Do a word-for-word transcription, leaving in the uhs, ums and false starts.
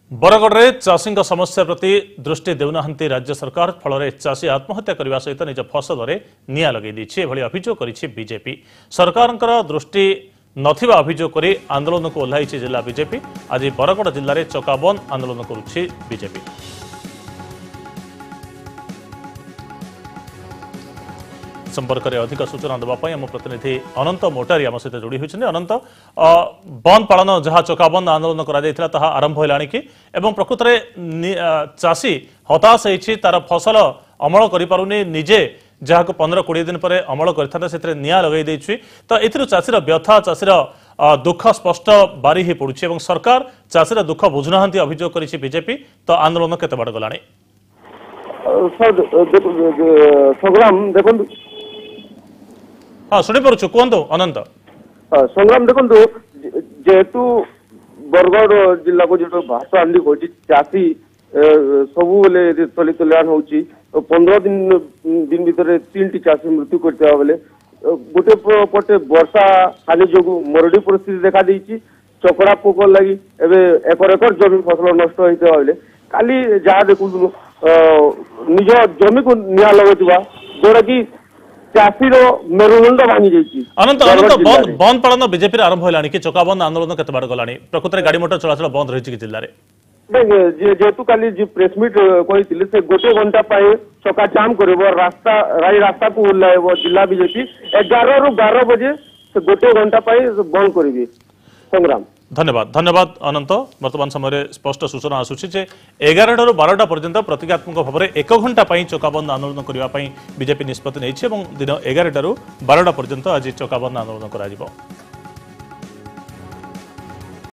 बरगढ़ में चाषी समस्या प्रति दृष्टि देउना राज्य सरकार फल चाषी आत्महत्या करने सहित निज फसल में निआ लगे अभियोग कर बीजेपी सरकार दृष्टि नथिबा अभियोग कर आंदोलन को ओह्लाई जिला बीजेपी। आज बरगढ़ जिले में चक्का बंद आंदोलन करुछि बीजेपी। संपर्क में अधिक सूचना देवाई आम प्रतिनिधि अनंत मोटारी आम सहित जोड़ी होती। अनंत बंद पालन जहाँ चक्का बंद आंदोलन कर आरंभ होलानी कि एवं प्रकृत में चाषी हताश होती तार फसल अमल करें निजे जहाँ को पंद्रह कोड़े दिन पर अमल कर निआ लगे देछि। तो ए चाषीर व्यथा चाषीर दुख स्पष्ट बारी हो पड़ुछि एवं सरकार चाषीर दुख बुझुना अभियोग कर बीजेपी। तो आंदोलन केते बाड़ गलानी संग्राम देखो हाँ शुणी पार्छ कहतु अनंत संग्राम देखो जेहेतु बरगढ़ जिला को जो भाषा आंदी हो चाषी सब बेले तली तलियान हो पंद्रह दिन दिन भीतर तीन टी चाषी मृत्यु करते बेले गोटे पटे वर्षा हानि जो मरुड़ी परिस्थिति देखा देछि चकड़ा पोक लगी एकर एकर जमी फसल नष्ट होता बेले काली जहाँ देखु निज जमी को निआ लगे जोटा कि चाषीर मेरुदंड भांगी जाइए। अनंत अनंत बंद बंद पालन बीजेपी आरंभ होलानी कि चक्का बंद आंदोलन केते बाड़ गलानी प्रकृत में गाड़ी मोटर चलाचल बंद रही जिले में जेहेतु काली जी प्रेस मीट कही से गोटे घंटा चक्का जाम कर रास्ता राई रास्ता को ओह्लाइब जिला बीजेपी एगार रु बारह बजे से गोटे घंटा बंद करेंगे। संग्राम धन्यवाद धन्यवाद अनंत। वर्तमान समय स्पष्ट सूचना आसूची जे एगार टू बारटा पर्यंत प्रतीकात्मक भाव में एक घंटा चक्का बंद आंदोलन करने बीजेपी निष्पत्ति नहीं दिन एगार टू बारटा पर्यंत आज चक्का बंद आंदोलन करा।